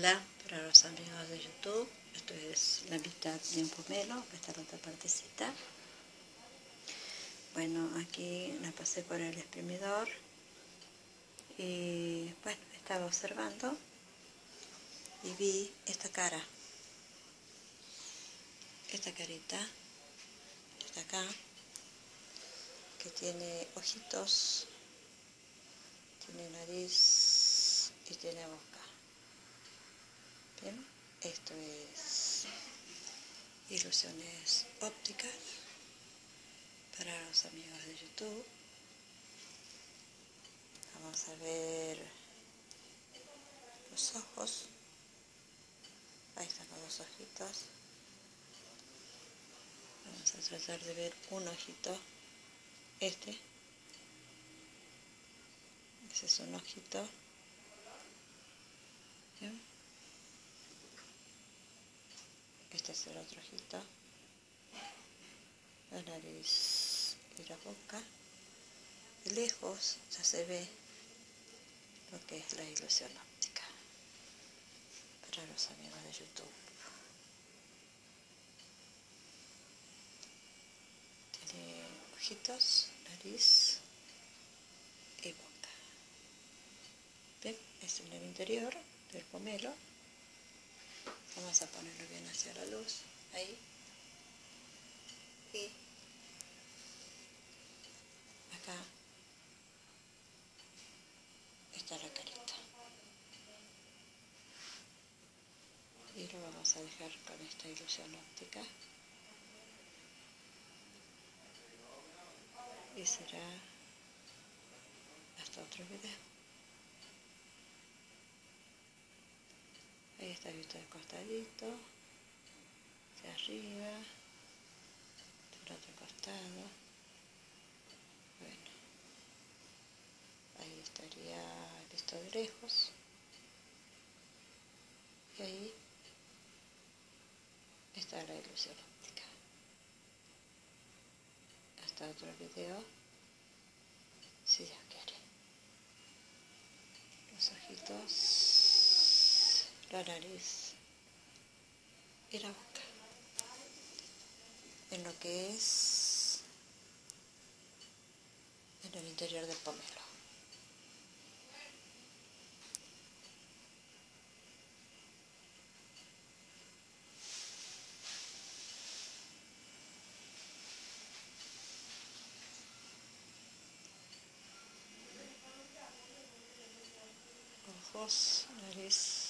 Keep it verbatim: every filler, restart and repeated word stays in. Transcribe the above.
Hola, para los amigos de YouTube, esto es la mitad de un pomelo, esta es la otra partecita. Bueno, aquí la pasé por el exprimidor y bueno, estaba observando y vi esta cara, esta carita, esta acá, que tiene ojitos, tiene nariz y tiene boca. Bien, esto es ilusiones ópticas para los amigos de YouTube. Vamos a ver los ojos. Ahí están los dos ojitos. Vamos a tratar de ver un ojito. Este. Ese es un ojito. ¿Bien? Este es el otro ojito. La nariz y la boca. De lejos ya se ve lo que es la ilusión óptica para los amigos de YouTube. Tiene ojitos, nariz y boca. ¿Ven? Es en el interior del pomelo. Vamos a ponerlo bien hacia la luz. Ahí. Y acá está la carita. Y lo vamos a dejar con esta ilusión óptica. Y será hasta otro video. Ahí está visto de costadito, de arriba, del otro costado. Bueno, ahí estaría visto de lejos. Y ahí está la ilusión óptica. Hasta otro video, si Dios quiere. Los ojitos, la nariz y la boca. En lo que es en el interior del pomelo. Ojos, nariz